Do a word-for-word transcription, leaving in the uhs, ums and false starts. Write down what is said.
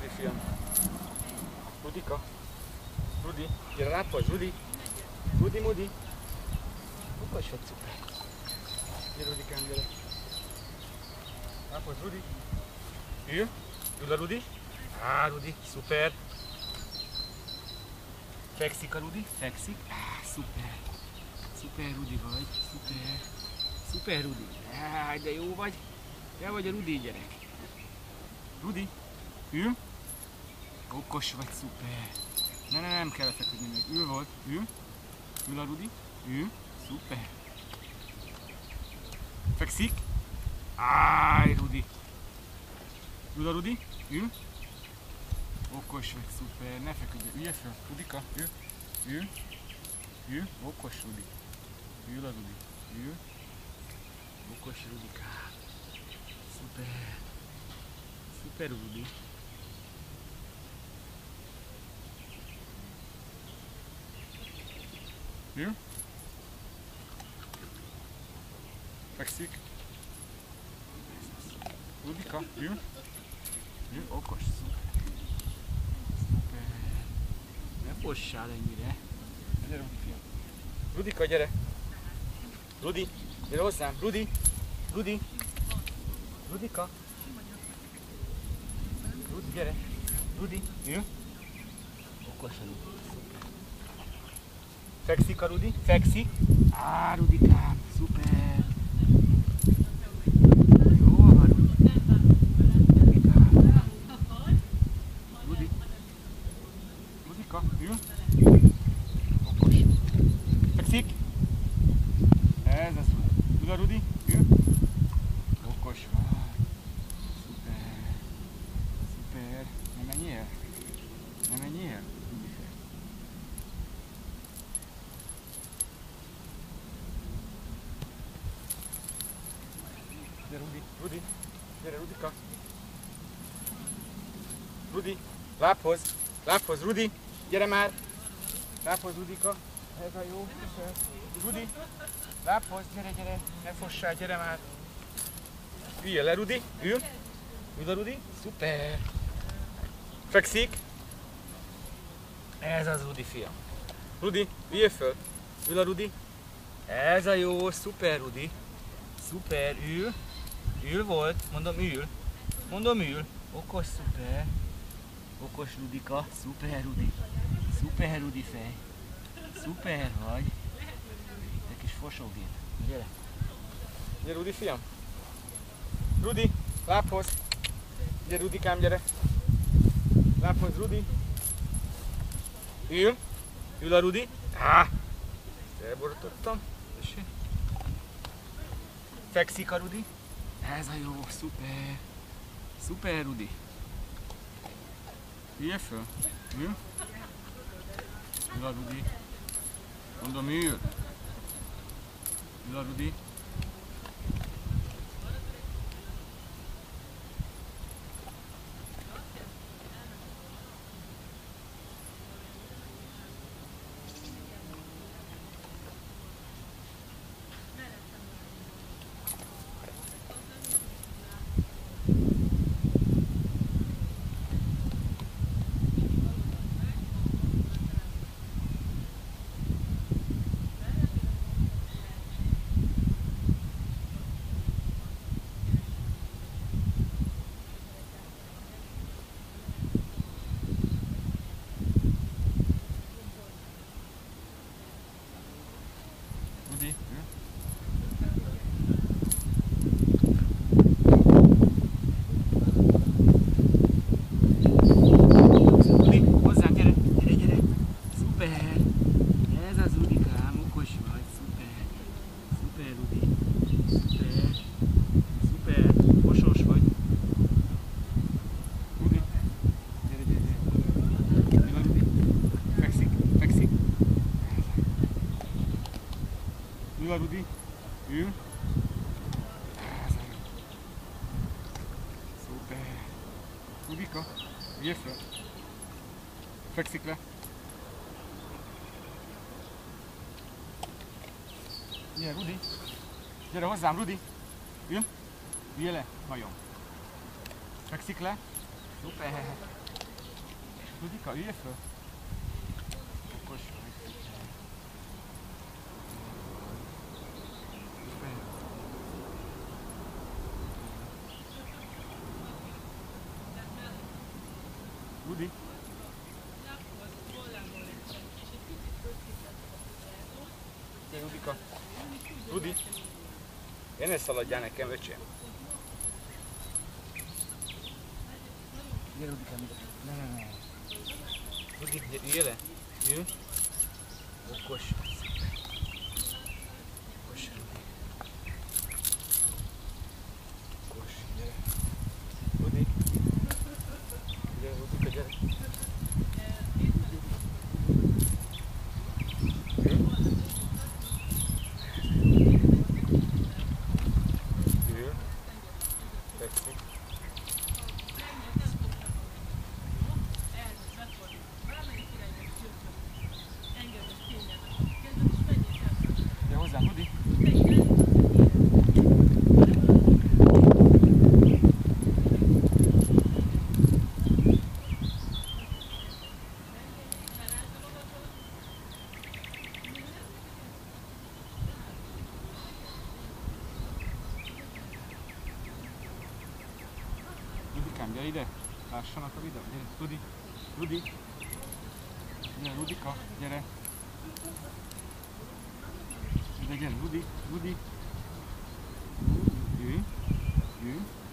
Rudi, fiam. Rudika. Rudi, gyere láphoz, Rudi. Rudi, Mudi. Okos vagy, szuper. Gyere, Rudikám, gyere. Láphoz, Rudi. Ül. Ül a Rudi. Á, Rudi, szuper. Fekszik a Rudi, fekszik. Á, szuper. Szuper Rudi vagy, szuper. Szuper Rudi. Á, de jó vagy. Te vagy a Rudi gyerek. Rudi, ül. Okos vagy, szuper. Ne, ne, nem kell feküdni még. Ül volt, ül. Ül a Rudi, ül. Szuper. Fekszik. Áj, Rudi. Ül a Rudi, ül. Okos vagy, szuper. Ne feküdj, ülj fel. Rudika, ül. Ül. Ül. Okos Rudi. Ül a Rudi. Ül. Okos Rudikám. Szuper. Szuper Rudi. Ül. Fekszik. Rudika, ül. Ül. Okos, szuper. Szuper. Ne fossál ennyire. Gyere, Rudi, fiam. Rudika, gyere. Rudi, gyere hozzám. Rudi. Rudi. Rudika. Rudi, gyere. Rudi, ül. Okos a Rudi. Szuper. Fekszik a Rudi. Fekszik. Á, Rudikám. Szuper. Jó van, Rudi. Rudikám. Rudi. Rudika, ül. Okos. Fekszik. Ez az. Ül a Rudi. Ül. Okos van. Szuper. Szuper. Ne menj el. Ne menj el. Gyere, Rudi, Rudi, gyere, Rudika. Rudi, lábhoz, lábhoz, Rudi, gyere már. Lábhoz, Rudika, ez a jó, szuper. Rudi, lábhoz, gyere, gyere, ne fossál, gyere már. Üljél le, Rudi, ül. Ül a Rudi, szuper. Fekszik. Ez az Rudi, fiam. Rudi, üljél föl. Ül a Rudi. Ez a jó, szuper, Rudi. Szuper, ül. Ül volt, mondom ül. Mondom ül. Okos, szuper. Okos Rudika, szuper Rudi. Szuper Rudi fej. Szuper vagy. Te kis fosógép. Gyere. Gyere, Rudi, fiam. Rudi, lábhoz. Gyere, Rudikám, gyere. Lábhoz, Rudi. Ül. Ül a Rudi. Á! Elborítottam. Tessék. Fekszik a Rudi. Ez a jó, szuper. Szuper Rudi. Üljél föl. Ül. Ül a Rudi. Mondom, ül. Ül a Rudi. Rudi, ül. Rudi, hozzám, gyere, gyere, gyere. Szuper. Ez az Rudikám, okos vagy, szuper. Szuper, Rudi. Szuper. Szuper. Fosós vagy. Rudi. Gyere, gyere, gyere. Ül a Rudi. Fekszik, fekszik. Ül a Rudi. Ül. Ez a jó. Szuper. Rudika, üljél fel. Fekszik le. Gyere, Rudi. Gyere hozzám, Rudi. Ül. Üljél le. Nagyon. Fekszik le. Szuper. Rudika, üljél föl! Okos vagy. Rudi! Gyere, Rudika! Rudi! Én ne szaladjál nekem, öcsém! Gyere, Rudika, ne, ne, ne! Rudi, üljél le! Ül! Okos! Okos, Rudi! Okos, gyere! Rudi! Gyere, Rudika, gyere! Ül! Fekszik! Gyere hozzám, Rudi! Rudikám, gyere ide! Lássanak a videót, gyere, Rudi! Rudi! Gyere, Rudika, gyere! Ide, gyere, Rudi! Rudi! Ülj! Ülj!